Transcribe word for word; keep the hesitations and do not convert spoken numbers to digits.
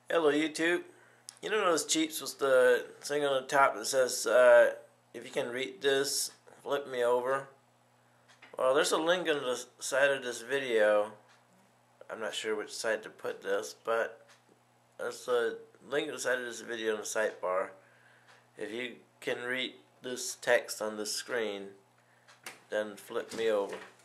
Hello YouTube. You know those cheats with the thing on the top that says uh, if you can read this, flip me over? Well, there's a link on the side of this video. I'm not sure which side to put this, but there's a link on the side of this video in the sidebar. If you can read this text on the screen, then flip me over.